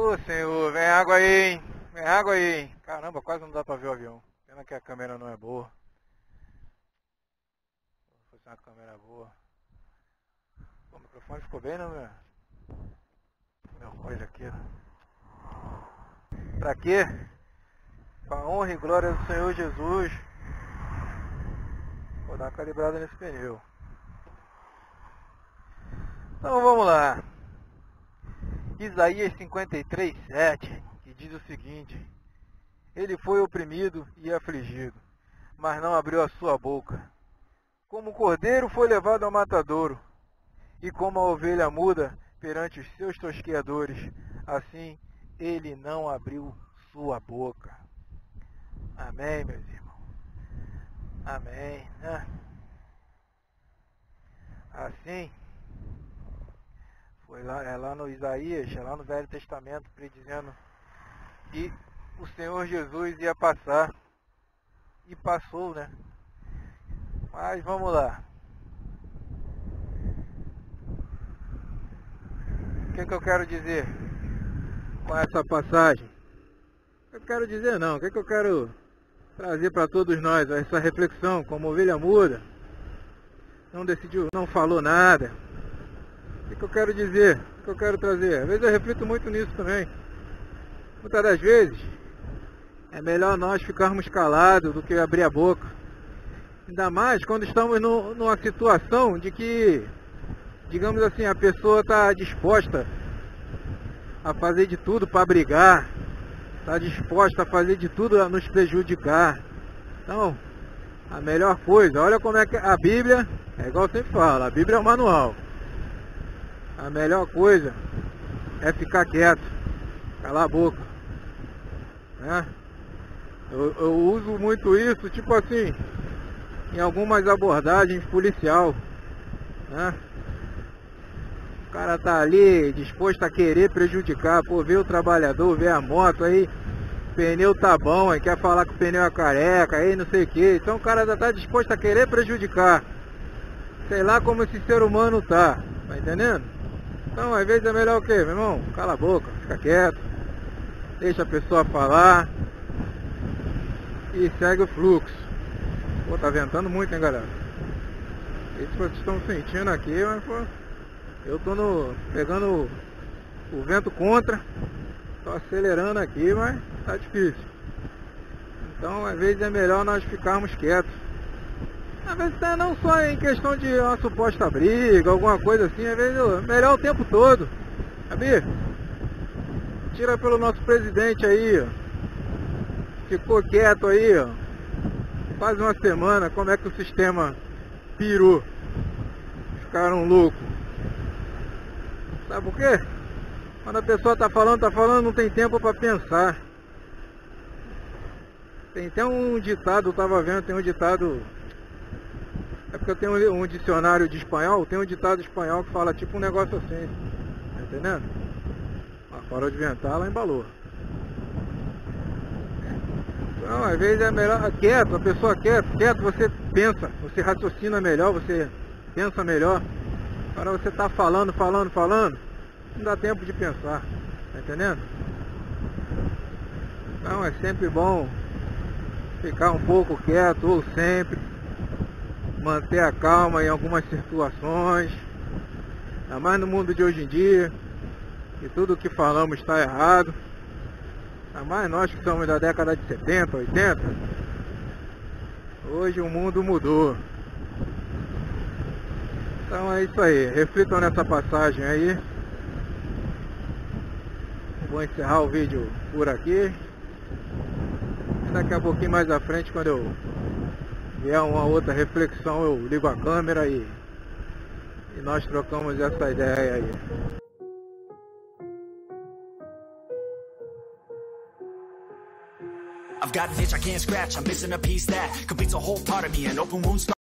Ô Senhor, vem água aí, hein? Vem água aí, hein? Caramba, quase não dá pra ver o avião. Pena que a câmera não é boa. Se fosse uma câmera boa. O microfone ficou bem, não, meu coisa aqui, ó. Pra quê? Com a honra e glória do Senhor Jesus. Vou dar uma calibrada nesse pneu. Então vamos lá. Isaías 53:7, que diz o seguinte: Ele foi oprimido e afligido, mas não abriu a sua boca. Como o cordeiro foi levado ao matadouro, e como a ovelha muda perante os seus tosqueadores, assim ele não abriu sua boca. Amém, meus irmãos. Amém. Assim, foi lá, lá no Isaías, lá no Velho Testamento, predizendo que o Senhor Jesus ia passar. E passou, né? Mas vamos lá. O que eu quero dizer com essa passagem? Eu quero dizer não, o que eu quero trazer para todos nós, essa reflexão, como ovelha muda, não decidiu, não falou nada. O que eu quero dizer? O que eu quero trazer? Às vezes eu reflito muito nisso também. Muitas das vezes é melhor nós ficarmos calados do que abrir a boca. Ainda mais quando estamos numa situação de que, digamos assim, a pessoa está disposta a fazer de tudo para brigar, está disposta a fazer de tudo a nos prejudicar. Então, a melhor coisa, olha como é que a Bíblia, é igual eu sempre falo, a Bíblia é o manual. A melhor coisa é ficar quieto, calar a boca, né? Eu uso muito isso, tipo assim, em algumas abordagens policial, né? O cara tá ali disposto a querer prejudicar, pô, vê o trabalhador, vê a moto aí, o pneu tá bom, aí quer falar que o pneu é careca, aí não sei o que. Então o cara já tá disposto a querer prejudicar. Sei lá como esse ser humano tá entendendo? Então às vezes é melhor o quê, meu irmão? Cala a boca, fica quieto, deixa a pessoa falar e segue o fluxo. Pô, tá ventando muito, hein, galera? Isso vocês estão sentindo aqui, mas pô, eu tô pegando o vento contra, tô acelerando aqui, mas tá difícil. Então às vezes é melhor nós ficarmos quietos. Às vezes não só em questão de uma suposta briga, alguma coisa assim, às vezes é melhor o tempo todo, sabia? Tira pelo nosso presidente aí, ó. Ficou quieto aí, ó. Faz uma semana, como é que o sistema pirou? Ficaram loucos. Sabe por quê? Quando a pessoa tá falando, não tem tempo para pensar. Tem até um ditado, eu tava vendo, tem um ditado. É porque eu tenho um dicionário de espanhol, tem um ditado espanhol que fala tipo um negócio assim. Tá entendendo? Mas parou de ventar, ela embalou. Então, às vezes é melhor quieto, a pessoa quieto, você pensa, você raciocina melhor, você pensa melhor. Para você estar falando, não dá tempo de pensar, tá entendendo? Então é sempre bom ficar um pouco quieto, ou sempre manter a calma em algumas situações, ainda mais no mundo de hoje em dia, que tudo que falamos está errado, ainda mais nós que somos da década de 70, 80, hoje o mundo mudou. Então é isso aí, reflitam nessa passagem aí. Vou encerrar o vídeo por aqui. Daqui a pouquinho mais à frente, quando eu vier uma outra reflexão, eu ligo a câmera e nós trocamos essa ideia aí. I've got an itch I can't scratch, I'm missing a piece that completes a whole part of me, an open wound.